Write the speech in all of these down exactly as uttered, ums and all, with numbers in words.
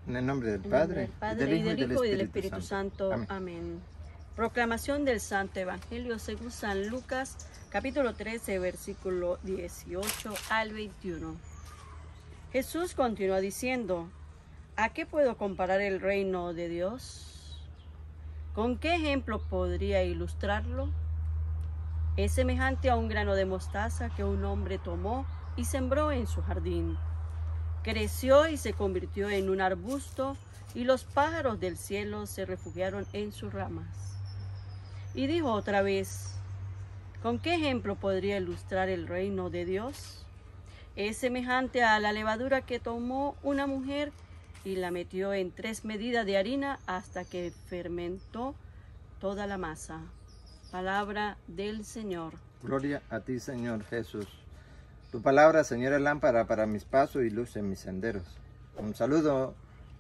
En el nombre del Padre, del Padre y del, Hijo y del Espíritu Santo. Santo. Amén. Amén. Proclamación del Santo Evangelio según San Lucas, capítulo trece, versículo dieciocho al veintiuno. Jesús continúa diciendo: ¿a qué puedo comparar el reino de Dios? ¿Con qué ejemplo podría ilustrarlo? Es semejante a un grano de mostaza que un hombre tomó y sembró en su jardín. Creció y se convirtió en un arbusto, y los pájaros del cielo se refugiaron en sus ramas. Y dijo otra vez: ¿con qué ejemplo podría ilustrar el reino de Dios? Es semejante a la levadura que tomó una mujer y la metió en tres medidas de harina hasta que fermentó toda la masa. Palabra del Señor. Gloria a ti, Señor Jesús. Tu palabra, Señor, es lámpara para mis pasos y luz en mis senderos. Un saludo,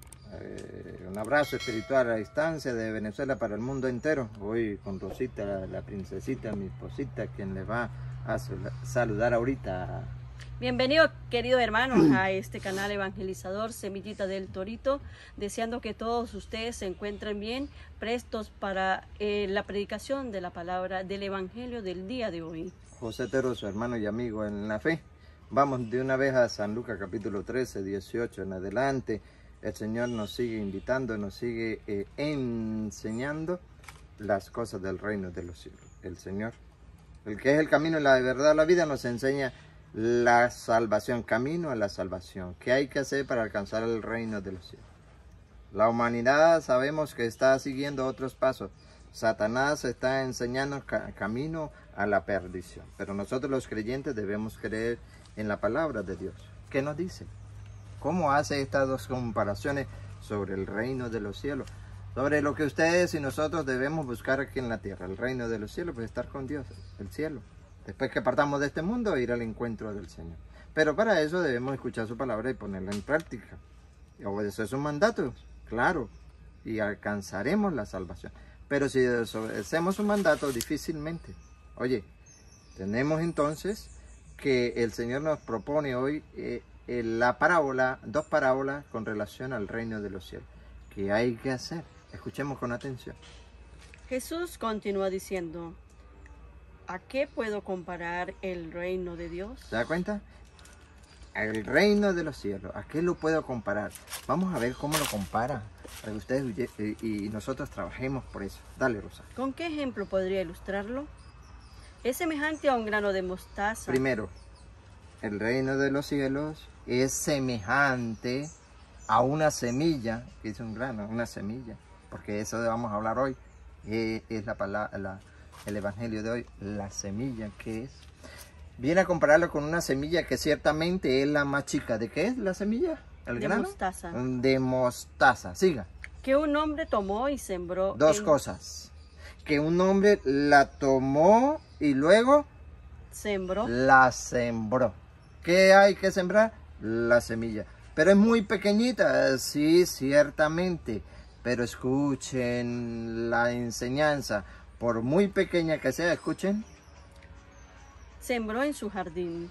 eh, un abrazo espiritual a la distancia de Venezuela para el mundo entero. Hoy con Rosita, la, la princesita, mi esposita, quien le va a saludar ahorita. Bienvenido, queridos hermanos, a este canal evangelizador Semillita del Torito, deseando que todos ustedes se encuentren bien, prestos para eh, la predicación de la palabra del Evangelio del día de hoy. José Tero, su hermano y amigo en la fe. Vamos de una vez a San Lucas capítulo trece, dieciocho en adelante. El Señor nos sigue invitando, nos sigue eh, enseñando las cosas del reino de los cielos. El Señor, el que es el camino y la verdad, la vida, nos enseña la salvación, camino a la salvación. ¿Qué hay que hacer para alcanzar el reino de los cielos? La humanidad sabemos que está siguiendo otros pasos. Satanás está enseñando ca camino a la perdición. Pero nosotros los creyentes debemos creer en la palabra de Dios. ¿Qué nos dice? ¿Cómo hace estas dos comparaciones sobre el reino de los cielos? Sobre lo que ustedes y nosotros debemos buscar aquí en la tierra. El reino de los cielos, pues estar con Dios, el cielo. Después que partamos de este mundo, ir al encuentro del Señor. Pero para eso debemos escuchar su palabra y ponerla en práctica. Y obedecer sus mandatos, claro. Y alcanzaremos la salvación. Pero si desobedecemos su mandato, difícilmente. Oye, tenemos entonces que el Señor nos propone hoy eh, eh, la parábola, dos parábolas con relación al reino de los cielos. ¿Qué hay que hacer? Escuchemos con atención. Jesús continúa diciendo: ¿a qué puedo comparar el reino de Dios? ¿Se da cuenta? El reino de los cielos, ¿a qué lo puedo comparar? Vamos a ver cómo lo compara, para que ustedes y nosotros trabajemos por eso. Dale, Rosa. ¿Con qué ejemplo podría ilustrarlo? Es semejante a un grano de mostaza. Primero, el reino de los cielos es semejante a una semilla, que es un grano, una semilla, porque eso vamos a hablar hoy. Es la palabra, la, el evangelio de hoy, la semilla, ¿qué es? Viene a compararlo con una semilla que ciertamente es la más chica. ¿De qué es la semilla? ¿El de grano? mostaza. De mostaza. Siga. Que un hombre tomó y sembró. Dos en... cosas. Que un hombre la tomó y luego sembró. La sembró. ¿Qué hay que sembrar? La semilla. Pero es muy pequeñita. Sí, ciertamente. Pero escuchen la enseñanza. Por muy pequeña que sea, escuchen. Sembró en su jardín.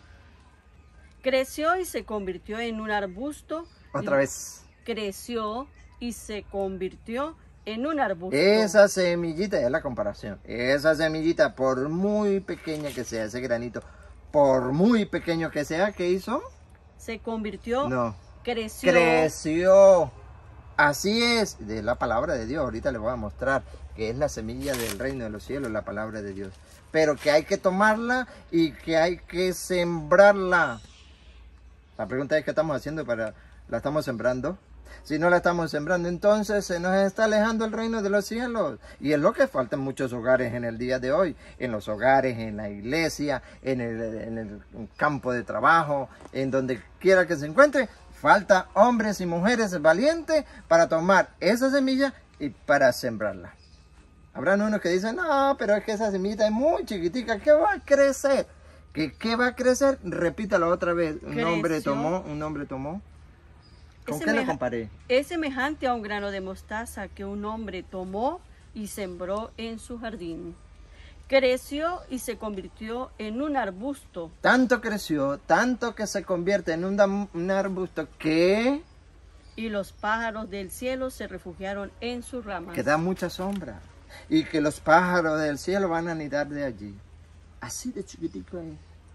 Creció y se convirtió en un arbusto. Otra vez. Creció y se convirtió en un arbusto. Esa semillita es la comparación. Esa semillita, por muy pequeña que sea, ese granito, por muy pequeño que sea, ¿qué hizo? Se convirtió. No. Creció. Creció. Así es. De la palabra de Dios. Ahorita les voy a mostrar que es la semilla del reino de los cielos, la palabra de Dios. Pero que hay que tomarla y que hay que sembrarla. La pregunta es: ¿qué estamos haciendo para la estamos sembrando? Si no la estamos sembrando, entonces se nos está alejando el reino de los cielos. Y es lo que falta en muchos hogares en el día de hoy. En los hogares, en la iglesia, en el, en el campo de trabajo, en donde quiera que se encuentre. Falta hombres y mujeres valientes para tomar esa semilla y para sembrarla. Habrán unos que dicen: no, pero es que esa semillita es muy chiquitica, ¿qué va a crecer? ¿Qué, qué va a crecer? Repítalo otra vez. Un Creció. hombre tomó, un hombre tomó. ¿Con Es qué lo comparé? Es semejante a un grano de mostaza que un hombre tomó y sembró en su jardín. Creció y se convirtió en un arbusto. Tanto creció, tanto que se convierte en un, un arbusto que Y los pájaros del cielo se refugiaron en sus ramas. Que da mucha sombra. Y que los pájaros del cielo van a anidar de allí. Así de chiquitico es.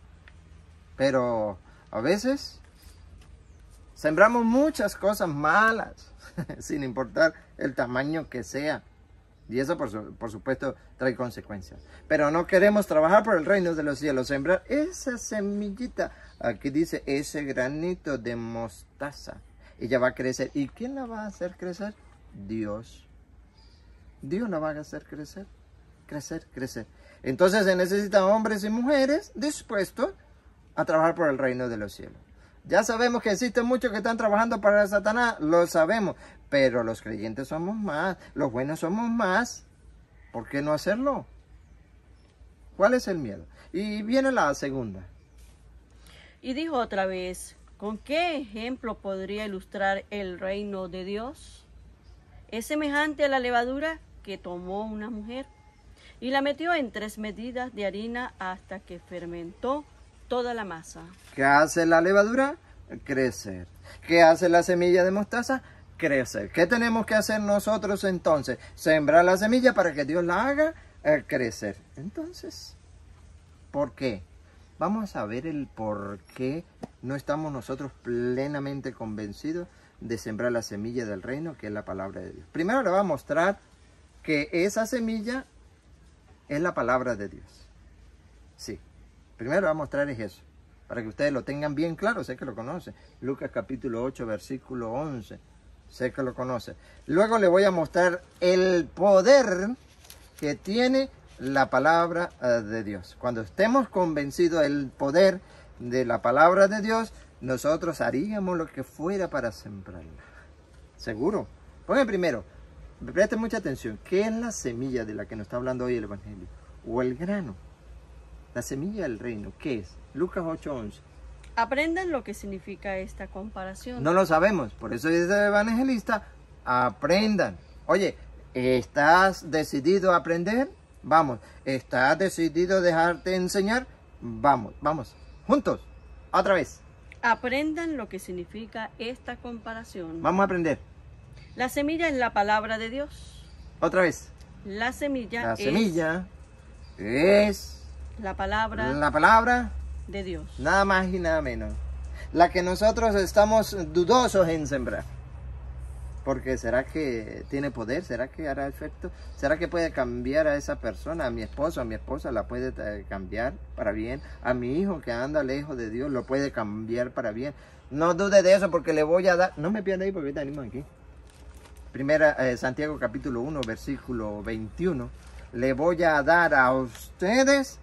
Pero a veces sembramos muchas cosas malas, sin importar el tamaño que sea. Y eso, por, su, por supuesto, trae consecuencias. Pero no queremos trabajar por el reino de los cielos. Sembrar esa semillita. Aquí dice, ese granito de mostaza. Ella va a crecer. ¿Y quién la va a hacer crecer? Dios. Dios la va a hacer crecer. Crecer, crecer. Entonces se necesitan hombres y mujeres dispuestos a trabajar por el reino de los cielos. Ya sabemos que existen muchos que están trabajando para Satanás, lo sabemos, pero los creyentes somos más, los buenos somos más. ¿Por qué no hacerlo? ¿Cuál es el miedo? Y viene la segunda. Y dijo otra vez, ¿con qué ejemplo podría ilustrar el reino de Dios? Es semejante a la levadura que tomó una mujer y la metió en tres medidas de harina hasta que fermentó toda la masa. ¿Qué hace la levadura? Crecer. ¿Qué hace la semilla de mostaza? Crecer. ¿Qué tenemos que hacer nosotros entonces? Sembrar la semilla para que Dios la haga eh, crecer. Entonces, ¿por qué? Vamos a ver el por qué no estamos nosotros plenamente convencidos de sembrar la semilla del reino, que es la palabra de Dios. Primero le voy a mostrar que esa semilla es la palabra de Dios. Sí. Primero le voy a mostrar es eso, para que ustedes lo tengan bien claro, sé que lo conocen. Lucas capítulo ocho, versículo once, sé que lo conocen. Luego le voy a mostrar el poder que tiene la palabra uh, de Dios. Cuando estemos convencidos del poder de la palabra de Dios, nosotros haríamos lo que fuera para sembrarla. ¿Seguro? Pongan primero, presten mucha atención, ¿qué es la semilla de la que nos está hablando hoy el Evangelio? O el grano. La semilla del reino, ¿qué es? Lucas ocho, once. Aprendan lo que significa esta comparación. No lo sabemos, por eso dice el evangelista, aprendan. Oye, ¿estás decidido a aprender? Vamos. ¿Estás decidido a dejarte enseñar? Vamos, vamos. Juntos, otra vez. Aprendan lo que significa esta comparación. Vamos a aprender. La semilla es la palabra de Dios. Otra vez. La semilla, La es, semilla es... La palabra, la palabra de Dios. Nada más y nada menos. La que nosotros estamos dudosos en sembrar. Porque ¿será que tiene poder? ¿Será que hará efecto? ¿Será que puede cambiar a esa persona? A mi esposo, a mi esposa la puede cambiar para bien. A mi hijo que anda lejos de Dios lo puede cambiar para bien. No dude de eso porque le voy a dar... No me pierda ahí porque tenemos aquí. Primera, eh, Santiago capítulo uno, versículo veintiuno. Le voy a dar a ustedes...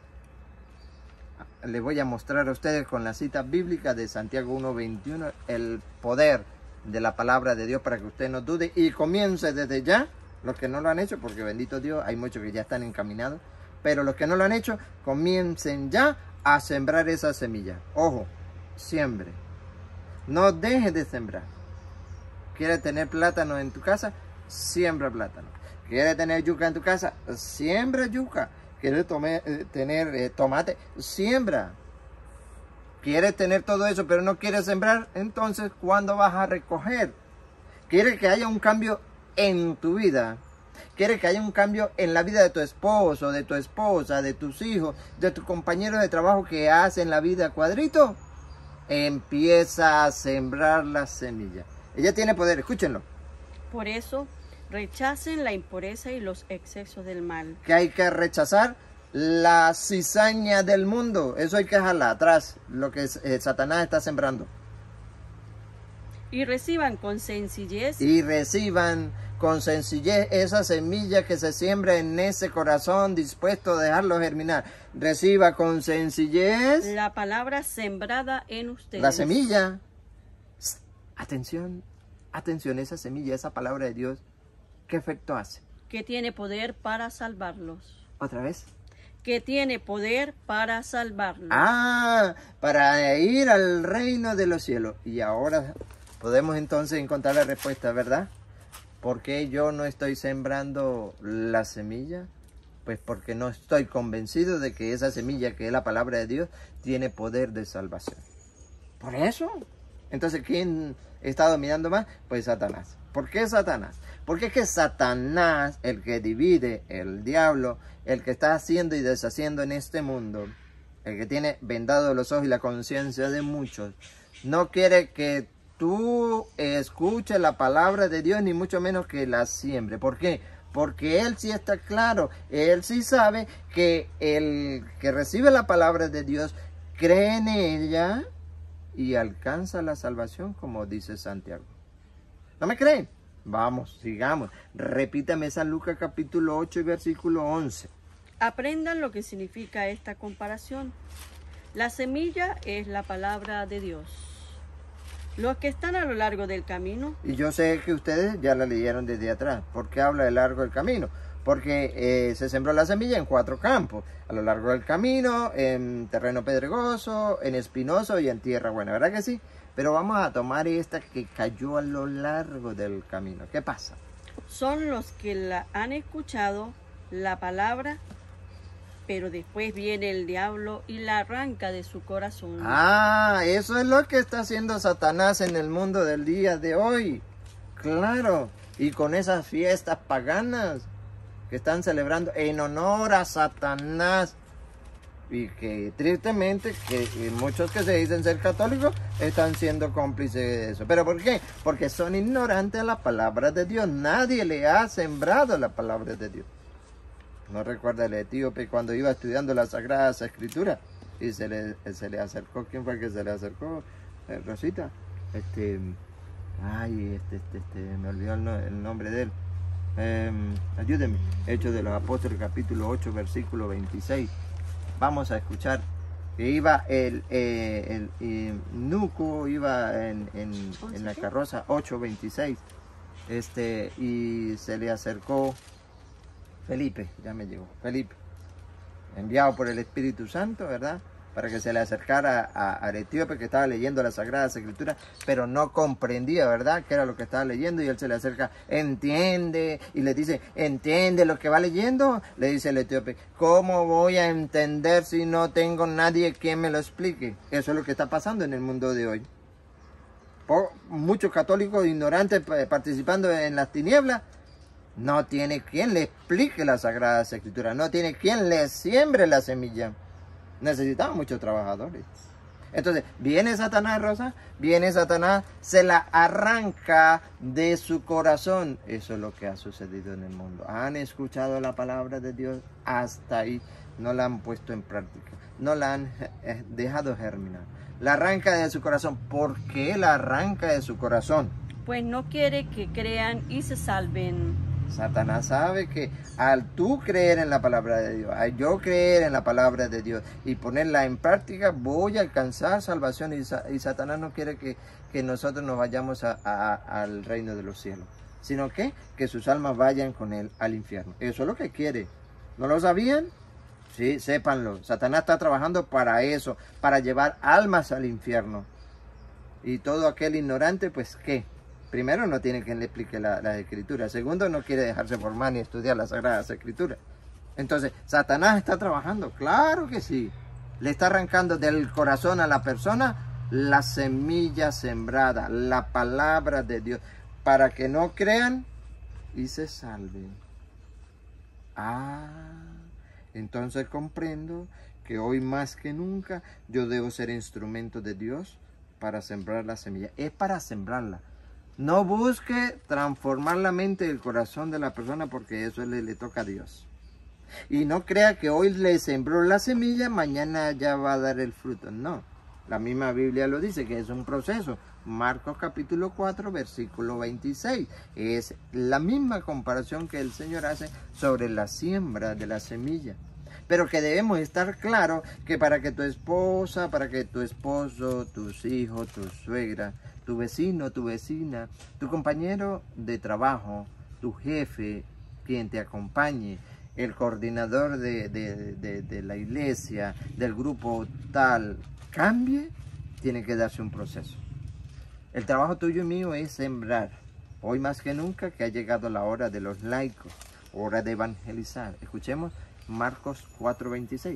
Le voy a mostrar a ustedes con la cita bíblica de Santiago uno, veintiuno el poder de la palabra de Dios para que usted no dude y comience desde ya, los que no lo han hecho, porque bendito Dios, hay muchos que ya están encaminados, pero los que no lo han hecho, comiencen ya a sembrar esa semilla. Ojo, siembre, no deje de sembrar. ¿Quieres tener plátano en tu casa? Siembra plátano. ¿Quieres tener yuca en tu casa? Siembra yuca. ¿Quieres tome, eh, tener eh, tomate? Siembra. ¿Quieres tener todo eso pero no quieres sembrar? Entonces, ¿cuándo vas a recoger? ¿Quieres que haya un cambio en tu vida? ¿Quieres que haya un cambio en la vida de tu esposo, de tu esposa, de tus hijos, de tus compañeros de trabajo que hacen la vida cuadrito? Empieza a sembrar la semilla. Ella tiene poder, escúchenlo. Por eso, rechacen la impureza y los excesos del mal. Que hay que rechazar la cizaña del mundo. Eso hay que dejarla atrás, lo que eh, Satanás está sembrando. Y reciban con sencillez. Y reciban con sencillez esa semilla que se siembra en ese corazón dispuesto a dejarlo germinar. Reciba con sencillez la palabra sembrada en ustedes. La semilla. Atención, atención, esa semilla, esa palabra de Dios. ¿Qué efecto hace? Que tiene poder para salvarlos. ¿Otra vez? Que tiene poder para salvarlos. Ah, para ir al reino de los cielos. Y ahora podemos entonces encontrar la respuesta, ¿verdad? ¿Por qué yo no estoy sembrando la semilla? Pues porque no estoy convencido de que esa semilla, que es la palabra de Dios, tiene poder de salvación. Por eso, Entonces, ¿quién está dominando más? Pues Satanás. ¿Por qué Satanás? Porque es que Satanás, el que divide, el diablo, el que está haciendo y deshaciendo en este mundo, el que tiene vendados los ojos y la conciencia de muchos, no quiere que tú escuches la palabra de Dios, ni mucho menos que la siembre. ¿Por qué? Porque él sí está claro, él sí sabe que el que recibe la palabra de Dios cree en ella y alcanza la salvación, como dice Santiago. ¿No me creen? Vamos, sigamos. Repítame San Lucas capítulo ocho y versículo once. Aprendan lo que significa esta comparación. La semilla es la palabra de Dios. Los que están a lo largo del camino. Y yo sé que ustedes ya la leyeron desde atrás. ¿Por qué habla de largo del camino? Porque eh, se sembró la semilla en cuatro campos. A lo largo del camino, en terreno pedregoso, en espinoso y en tierra buena. ¿Verdad que sí? Pero vamos a tomar esta que cayó a lo largo del camino. ¿Qué pasa? Son los que la han escuchado la palabra, pero después viene el diablo y la arranca de su corazón. Ah, eso es lo que está haciendo Satanás en el mundo del día de hoy. Claro, y con esas fiestas paganas que están celebrando en honor a Satanás. Y que tristemente que muchos que se dicen ser católicos están siendo cómplices de eso. ¿Pero por qué? Porque son ignorantes a la palabra de Dios. Nadie le ha sembrado la palabra de Dios. No recuerda el etíope cuando iba estudiando las Sagradas Escrituras y se le, se le acercó. ¿Quién fue el que se le acercó? Eh, Rosita. Este, ay, este, este, este, me olvidó el, no, el nombre de él. Eh, ayúdenme. Hechos de los Apóstoles capítulo ocho versículo veintiséis. Vamos a escuchar que iba el, eh, el, el Nuco, iba en, en, en la carroza ocho veintiséis, este, y se le acercó Felipe, ya me llegó, Felipe, enviado por el Espíritu Santo, ¿verdad? Para que se le acercara a, al etíope que estaba leyendo las Sagradas Escrituras, pero no comprendía, ¿verdad?, qué era lo que estaba leyendo, y él se le acerca, entiende, y le dice, ¿entiende lo que va leyendo? Le dice el etíope, ¿cómo voy a entender si no tengo nadie quien me lo explique? Eso es lo que está pasando en el mundo de hoy. Por muchos católicos ignorantes participando en las tinieblas, no tiene quien le explique las Sagradas Escrituras, no tiene quien le siembre la semilla. Necesitamos muchos trabajadores. Entonces, viene Satanás, Rosa, viene Satanás, se la arranca de su corazón. Eso es lo que ha sucedido en el mundo. Han escuchado la palabra de Dios hasta ahí, no la han puesto en práctica, no la han dejado germinar. La arranca de su corazón. ¿Por qué la arranca de su corazón? Pues no quiere que crean y se salven. Satanás sabe que al tú creer en la palabra de Dios, al yo creer en la palabra de Dios y ponerla en práctica, voy a alcanzar salvación. Y, y Satanás no quiere que, que nosotros nos vayamos a, a, al reino de los cielos, sino que, que sus almas vayan con él al infierno. Eso es lo que quiere. ¿No lo sabían? Sí, sépanlo. Satanás está trabajando para eso, para llevar almas al infierno. Y todo aquel ignorante, pues, ¿qué? Primero, no tiene quien le explique la, las escrituras. Segundo, no quiere dejarse formar ni estudiar las Sagradas Escrituras. Entonces, ¿Satanás está trabajando? Claro que sí. Le está arrancando del corazón a la persona la semilla sembrada, la palabra de Dios, para que no crean y se salven. Ah, entonces comprendo que hoy más que nunca yo debo ser instrumento de Dios para sembrar la semilla. Es para sembrarla. No busque transformar la mente y el corazón de la persona, porque eso le, le toca a Dios. Y no crea que hoy le sembró la semilla, mañana ya va a dar el fruto. No, la misma Biblia lo dice, que es un proceso. Marcos capítulo cuatro, versículo veintiséis. Es la misma comparación que el Señor hace sobre la siembra de la semilla. Pero que debemos estar claros que para que tu esposa, para que tu esposo, tus hijos, tu suegra, tu vecino, tu vecina, tu compañero de trabajo, tu jefe, quien te acompañe, el coordinador de, de, de, de la iglesia, del grupo tal, cambie, tiene que darse un proceso. El trabajo tuyo y mío es sembrar. Hoy más que nunca que ha llegado la hora de los laicos, hora de evangelizar. Escuchemos Marcos cuatro veintiséis.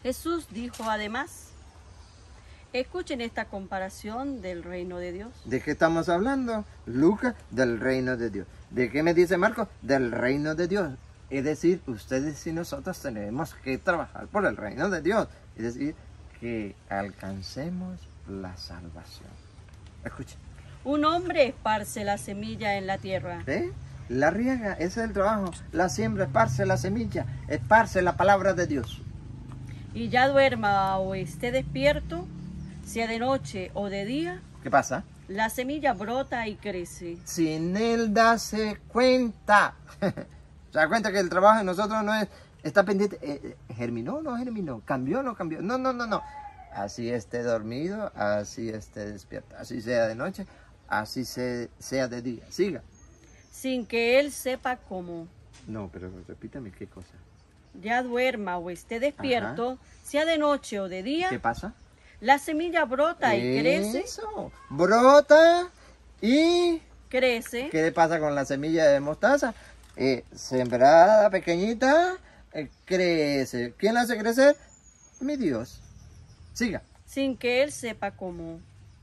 Jesús dijo además, escuchen esta comparación del reino de Dios. ¿De qué estamos hablando? Lucas, del reino de Dios. ¿De qué me dice Marcos? Del reino de Dios. Es decir, ustedes y nosotros tenemos que trabajar por el reino de Dios. Es decir, que alcancemos la salvación. Escuchen. Un hombre esparce la semilla en la tierra. ¿Eh? La riega, ese es el trabajo. La siembra, esparce la semilla, esparce la palabra de Dios. Y ya duerma o esté despierto, sea de noche o de día, ¿Qué pasa? la semilla brota y crece. Sin él darse cuenta. ¿Se da cuenta que el trabajo de nosotros no es, está pendiente? Eh, ¿Germinó o no germinó? ¿Cambió o no cambió? No, no, no, no. Así esté dormido, así esté despierto. Así sea de noche, así se, sea de día. Siga. Sin que él sepa cómo. No, pero repítame qué cosa. Ya duerma o esté despierto, Ajá. sea de noche o de día. ¿Qué pasa? La semilla brota y crece. Eso. Brota y crece. ¿Qué le pasa con la semilla de mostaza? Eh, sembrada pequeñita, eh, crece. ¿Quién la hace crecer? Mi Dios. Siga. Sin que él sepa cómo.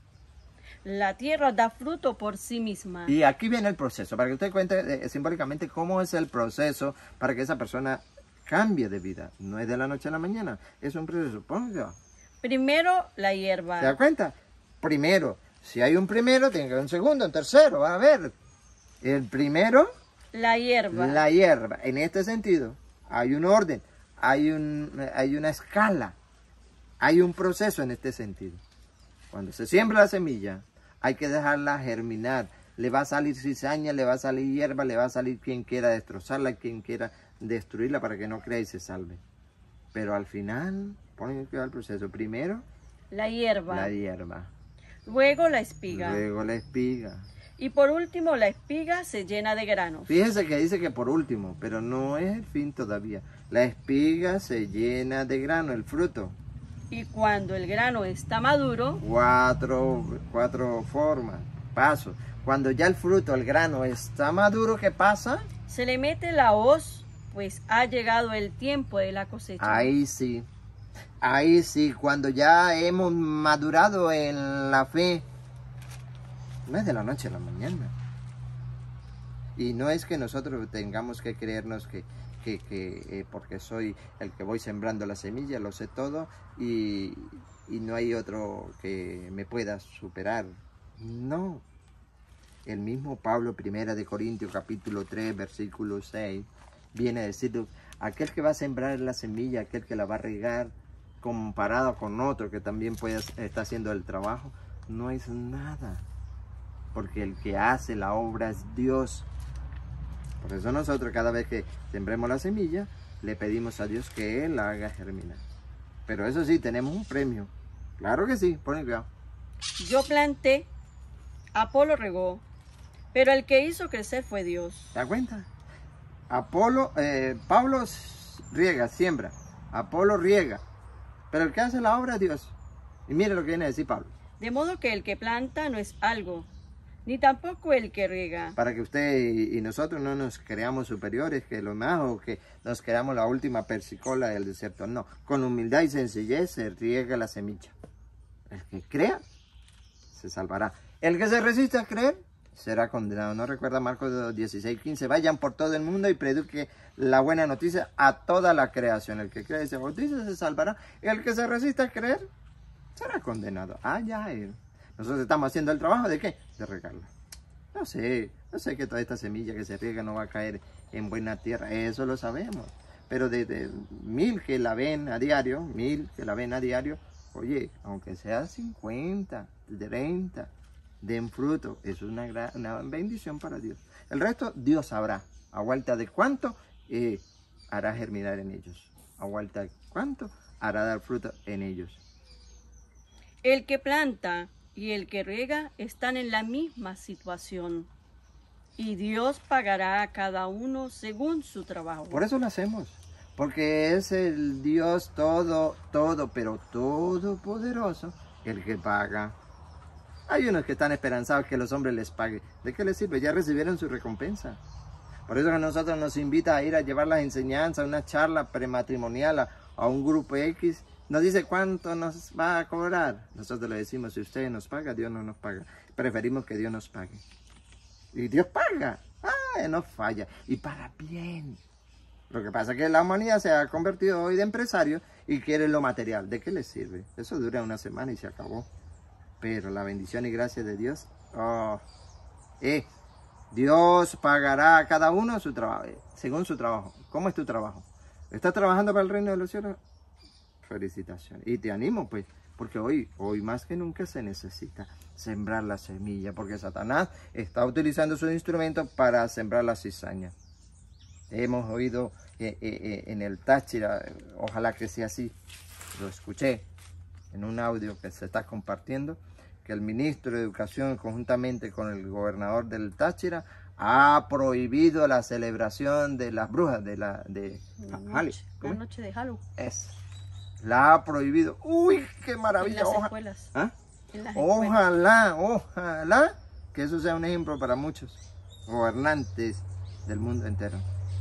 La tierra da fruto por sí misma. Y aquí viene el proceso, para que usted cuente eh, simbólicamente cómo es el proceso para que esa persona cambie de vida. No es de la noche a la mañana, es un proceso. Ponga. Primero la hierba. ¿Se da cuenta? Primero. Si hay un primero, tiene que haber un segundo, un tercero. Va a ver. El primero. La hierba. La hierba. En este sentido, hay un orden, hay, un, hay una escala, hay un proceso en este sentido. Cuando se siembra la semilla, hay que dejarla germinar. Le va a salir cizaña, le va a salir hierba, le va a salir quien quiera destrozarla, quien quiera destruirla para que no crea y se salve. Pero al final, ponen cuidado el proceso. Primero, la hierba. La hierba. Luego la espiga. Luego la espiga. Y por último, la espiga se llena de granos. Fíjese que dice que por último, pero no es el fin todavía. La espiga se llena de grano, el fruto. Y cuando el grano está maduro, Cuatro, cuatro formas, pasos. Cuando ya el fruto, el grano está maduro, ¿qué pasa? Se le mete la hoz, pues ha llegado el tiempo de la cosecha. Ahí sí, ahí sí, cuando ya hemos madurado en la fe. No es de la noche a la mañana. Y no es que nosotros tengamos que creernos que, que, que eh, porque soy el que voy sembrando la semilla, lo sé todo y, y no hay otro que me pueda superar. No. El mismo Pablo, primera de Corintios, capítulo tres, versículo seis, viene a decir, aquel que va a sembrar la semilla, aquel que la va a regar, comparado con otro que también puede, está haciendo el trabajo, no es nada. Porque el que hace la obra es Dios. Por eso nosotros cada vez que sembremos la semilla, le pedimos a Dios que Él la haga germinar. Pero eso sí, tenemos un premio. Claro que sí, ponen cuidado. Yo planté, Apolo regó, pero el que hizo crecer fue Dios. ¿Te das cuenta? Apolo, eh, Pablo riega, siembra. Apolo riega. Pero el que hace la obra es Dios. Y mire lo que viene a decir Pablo. De modo que el que planta no es algo, ni tampoco el que riega. Para que usted y, y nosotros no nos creamos superiores que los más o que nos creamos la última persicola del desierto. No, con humildad y sencillez se riega la semilla. El que crea, se salvará. El que se resiste a creer, será condenado. ¿No recuerda Marcos dieciséis, quince? Vayan por todo el mundo y prediquen la buena noticia a toda la creación. El que cree y se bautiza se salvará. El que se resiste a creer, será condenado. Ah, ya él. Nosotros estamos haciendo el trabajo de ¿qué? De regarla. No sé, no sé que toda esta semilla que se riega no va a caer en buena tierra, eso lo sabemos. Pero de, de mil que la ven a diario, mil que la ven a diario, oye, aunque sea cincuenta, treinta, den fruto, eso es una, gran, una bendición para Dios. El resto Dios sabrá, a vuelta de cuánto eh, hará germinar en ellos, a vuelta de cuánto hará dar fruto en ellos. El que planta y el que riega están en la misma situación. Y Dios pagará a cada uno según su trabajo. Por eso lo hacemos. Porque es el Dios todo, todo, pero todopoderoso el que paga. Hay unos que están esperanzados que los hombres les paguen. ¿De qué les sirve? Ya recibieron su recompensa. Por eso que a nosotros nos invita a ir a llevar las enseñanzas, una charla prematrimonial a, a un grupo X nos dice cuánto nos va a cobrar. Nosotros le decimos, si usted nos paga, Dios no nos paga. Preferimos que Dios nos pague. Y Dios paga. Ah, no falla. Y para bien. Lo que pasa es que la humanidad se ha convertido hoy de empresario y quiere lo material. ¿De qué le sirve? Eso dura una semana y se acabó. Pero la bendición y gracia de Dios, oh, eh, Dios pagará a cada uno su trabajo, eh, según su trabajo. ¿Cómo es tu trabajo? ¿Estás trabajando para el reino de los cielos? Felicitaciones. Y te animo, pues, porque hoy, hoy más que nunca se necesita sembrar la semilla, porque Satanás está utilizando sus instrumentos para sembrar la cizaña. Hemos oído eh, eh, en el Táchira, ojalá que sea así, lo escuché en un audio que se está compartiendo, que el ministro de Educación conjuntamente con el gobernador del Táchira ha prohibido la celebración de las brujas de la de la noche, la noche de Halloween. Es, la ha prohibido. Uy, qué maravilla. En las Oja escuelas. ¿Ah? En las ojalá, escuelas. ojalá que eso sea un ejemplo para muchos gobernantes del mundo entero.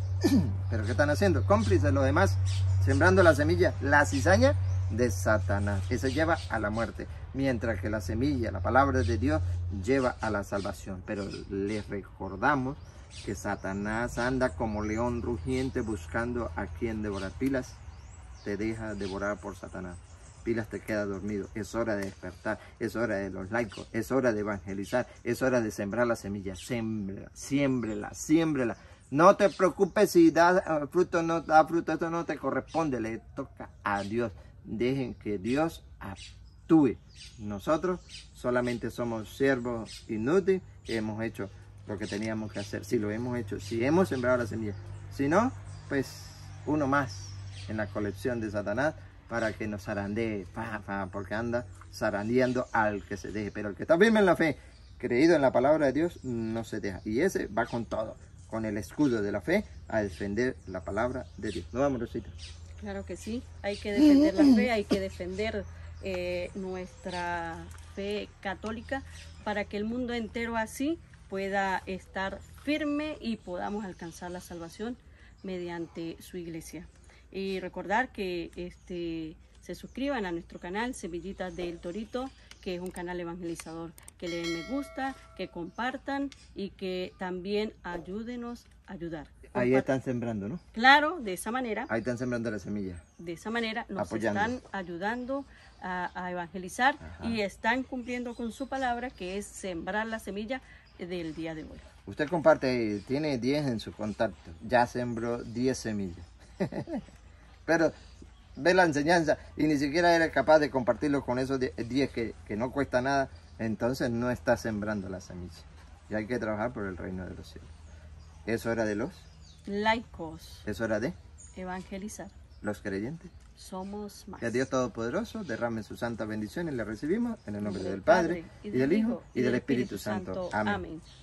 Pero ¿qué están haciendo? Cómplices de los demás, sembrando la semilla, la cizaña de Satanás, que se lleva a la muerte, mientras que la semilla, la palabra de Dios, lleva a la salvación. Pero les recordamos que Satanás anda como león rugiente buscando a quien devorar. Pilas te deja devorar por Satanás. Pilas te queda dormido. Es hora de despertar, es hora de los laicos, es hora de evangelizar, es hora de sembrar la semilla. Siémbrela, siémbrela, siémbrela. No te preocupes si da fruto o no da fruto, esto no te corresponde, le toca a Dios. Dejen que Dios actúe. Nosotros solamente somos siervos inútiles que hemos hecho lo que teníamos que hacer. Si lo hemos hecho, si hemos sembrado la semilla. Si no, pues uno más en la colección de Satanás para que nos zarandee, pa, pa, porque anda zarandeando al que se deje. Pero el que está firme en la fe, creído en la palabra de Dios, no se deja. Y ese va con todo, con el escudo de la fe, a defender la palabra de Dios. ¿No vamos, Rosita? Claro que sí, hay que defender la fe, hay que defender eh, nuestra fe católica para que el mundo entero así pueda estar firme y podamos alcanzar la salvación mediante su iglesia. Y recordar que este, se suscriban a nuestro canal Semillitas del Torito, que es un canal evangelizador, que le den me gusta, que compartan y que también ayúdenos a ayudar. Ahí están sembrando, ¿no? Claro, de esa manera. Ahí están sembrando la semilla. De esa manera nos Apoyando. están ayudando a, a evangelizar. Ajá. Y están cumpliendo con su palabra, que es sembrar la semilla del día de hoy. Usted comparte, tiene diez en su contacto, ya sembró diez semillas. Pero ve la enseñanza y ni siquiera eres capaz de compartirlo con esos diez que, que no cuesta nada, entonces no está sembrando la semilla. Y hay que trabajar por el reino de los cielos. Es hora de los laicos. Es hora de evangelizar. Los creyentes. Somos más. Que Dios Todopoderoso derrame sus santas bendiciones y las recibimos en el nombre del Padre, y del Hijo, y del Espíritu Santo. Amén.